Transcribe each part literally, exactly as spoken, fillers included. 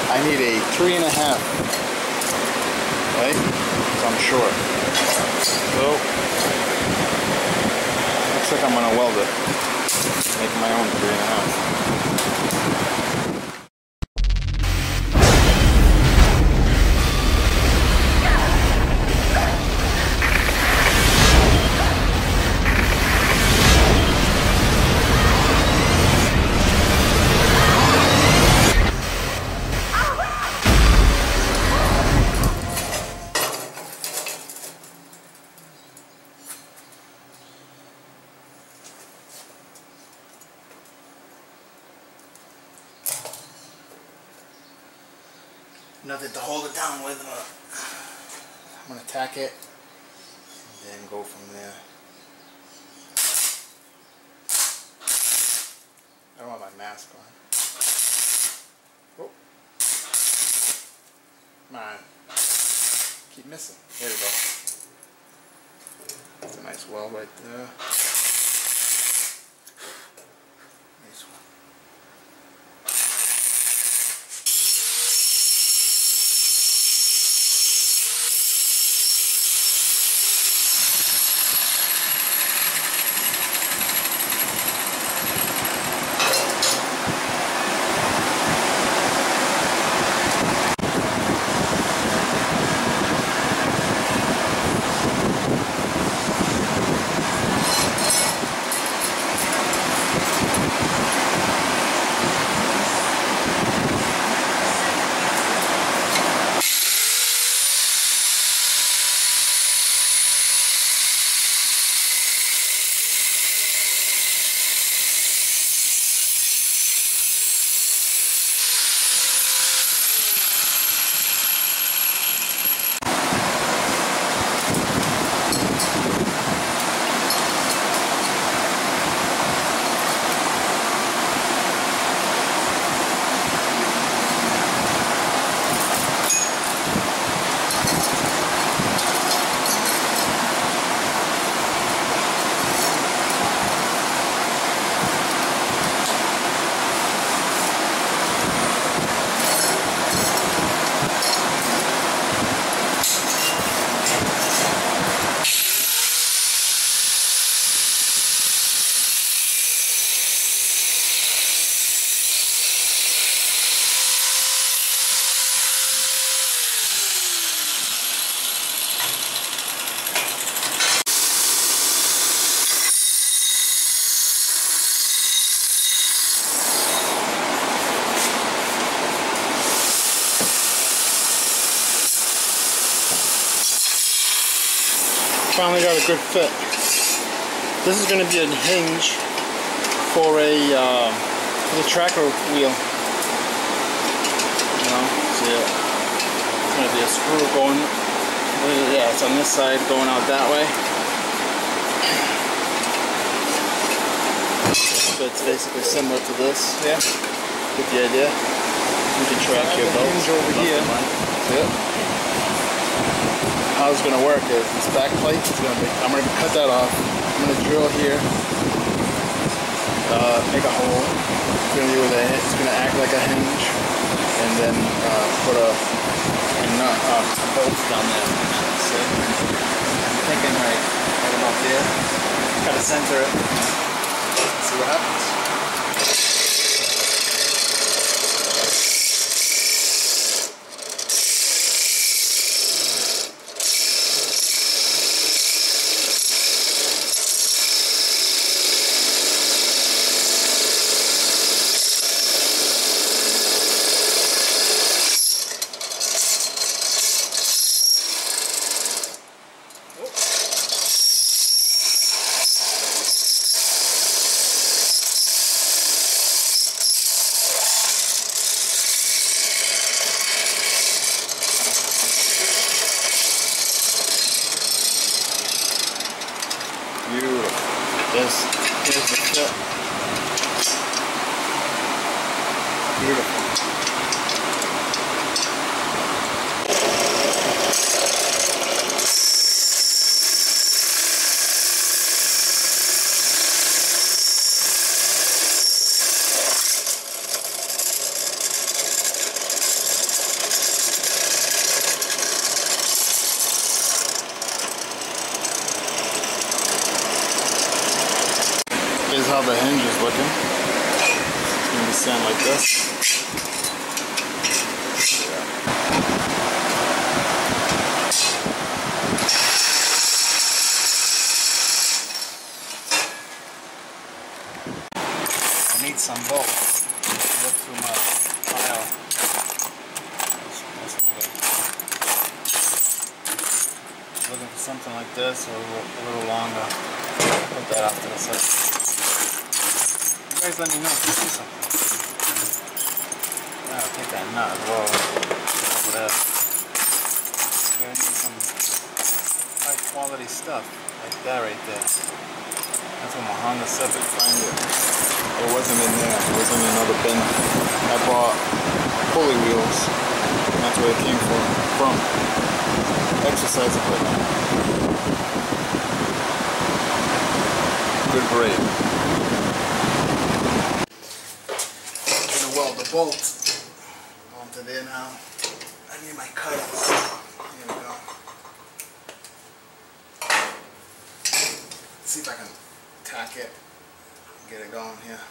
I need a three and a half, right? So I'm short. So, looks like I'm gonna weld it. Make my own three and a half. Nothing to hold it down with, but I'm gonna tack it and then go from there. I don't have my mask on. Oh. Come on. Keep missing. There we go. That's a nice weld right there. Nice one. Finally got a good fit. This is going to be a hinge for a uh, for the tracker wheel. You know, see it? It's going to be a screw going. Yeah, it's on this side going out that way. So it's basically similar to this. Yeah. Get the idea. You can track your boat. Hinge over here. See it? How it's going to work is this back plate is going to be, I'm going to cut that off. I'm going to drill here, uh, make a hole. It's going to be with a, it's going to act like a hinge, and then uh, put a, a nut, uh, bolts down there. See? I'm thinking right, right about there. Got to center it. See what happens. Beautiful. There's, there's the tip. Beautiful. looking. It's going to be sound like this. I need some bolts. Look through my pile. That's not it. Looking for something like this or a little, a little longer. Put that off to the side. You guys let me know if you see something. I'll take that nut as well. Over there. I need some high quality stuff like that right there. That's what my Honda Civic find it. It wasn't in there. It wasn't in another bin. I bought pulley wheels. And that's where it came from. From exercise equipment. Good grade. I'm gonna weld the bolt onto there now. I need my cutters. Here we go. Let's see if I can tack it, get it going here.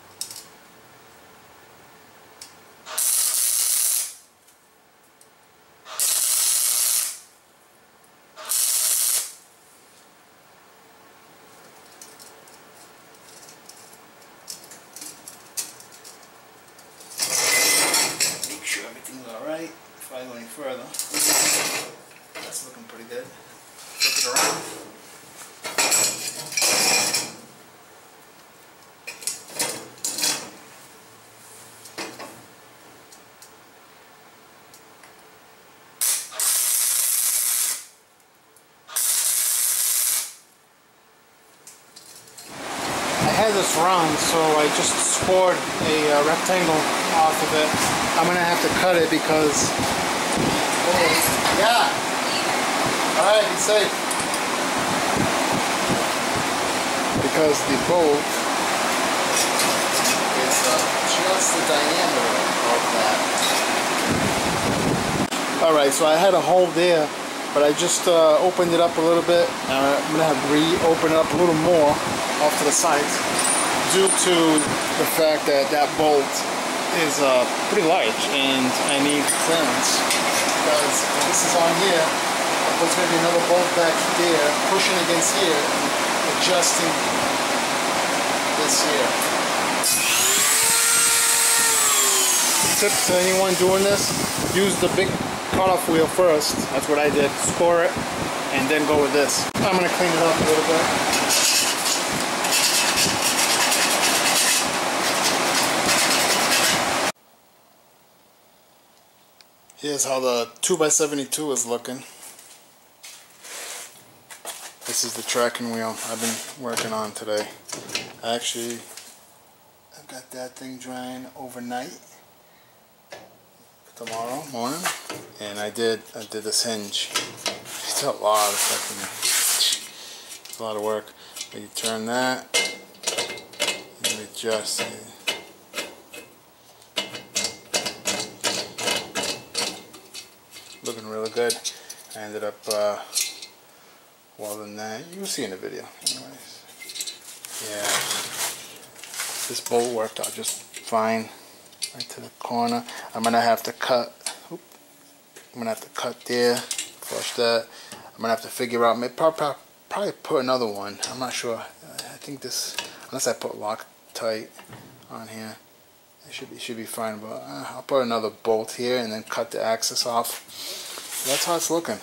Make sure everything's alright before I go any further. That's looking pretty good. Flip it around. I had this round, so I just scored a uh, rectangle off of it. I'm gonna have to cut it because yeah. All right, be safe. Because the bolt is uh, just the diameter of that. All right, so I had a hole there, but I just uh, opened it up a little bit. Uh, I'm gonna have to re-open it up a little more off to the sides, due to the fact that that bolt is uh, pretty large and I need clearance, because this is on here, there's going to be another bolt back there pushing against here and adjusting this here. Tip to anyone doing this, use the big cutoff wheel first. That's what I did, score it and then go with this. I'm going to clean it up a little bit. Here's how the two by seventy-two is looking. This is the tracking wheel I've been working on today. Actually, I've got that thing drying overnight for tomorrow morning, and I did I did this hinge. It's a lot of fucking, it's a lot of work. But you turn that and you adjust it. Looking really good. I ended up uh, welding that. You'll see in the video. Anyways, yeah, this bolt worked out just fine. Right to the corner. I'm gonna have to cut. Oop, I'm gonna have to cut there. Flush that. I'm gonna have to figure out. Maybe probably, probably put another one. I'm not sure. I think this, unless I put Loctite on here, it should be should be fine. But uh, I'll put another bolt here and then cut the axis off. That's how it's looking.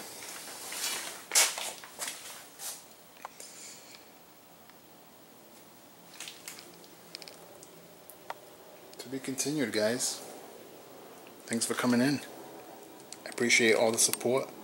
To be continued, guys. Thanks for coming in. I appreciate all the support.